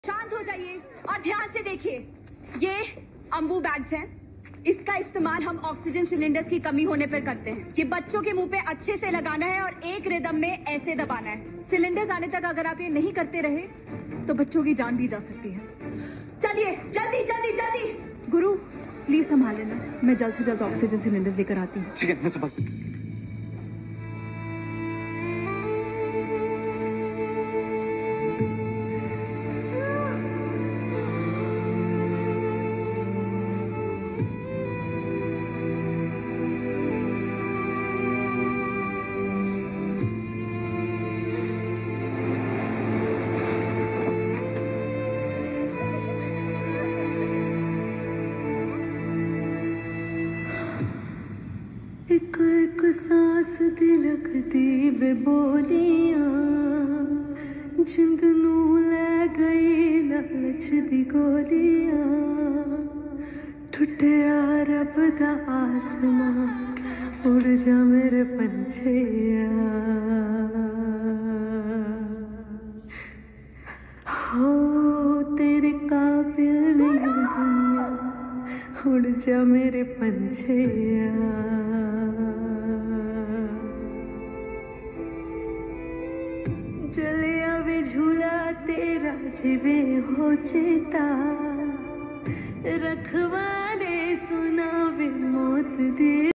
शांत हो जाइए और ध्यान से देखिए। ये अम्बू बैग्स हैं। इसका इस्तेमाल हम ऑक्सीजन सिलेंडर्स की कमी होने पर करते हैं। ये बच्चों के मुंह पे अच्छे से लगाना है और एक रिदम में ऐसे दबाना है। सिलेंडर्स आने तक अगर आप ये नहीं करते रहे तो बच्चों की जान भी जा सकती है। चलिए जल्दी जल्दी जल्दी। गुरु प्लीज संभाल लेना, मैं जल्द से जल्द ऑक्सीजन सिलेंडर्स लेकर आती हूँ। ठीक है, मैं संभाल। एक एक सांस दिलकदी वे बोलियां जिंद नू लै गई लालच दी गोलियां टुटिया रब दा आसमां उड़ जा मेरे पंछिया हो तेरे काबिल नहीं दुनिया उड़ जा मेरे पंछिया चलिया वे झूला तेरा जिवे हो चेता रखवाले सुना वे मौत दी